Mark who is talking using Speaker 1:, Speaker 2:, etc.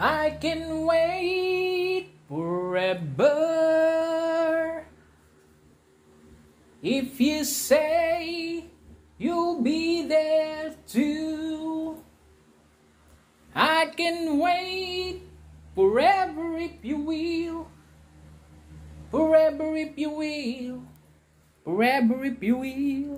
Speaker 1: I can wait forever if you say you'll be there too. I can wait forever if you will, forever if you will, forever if you will.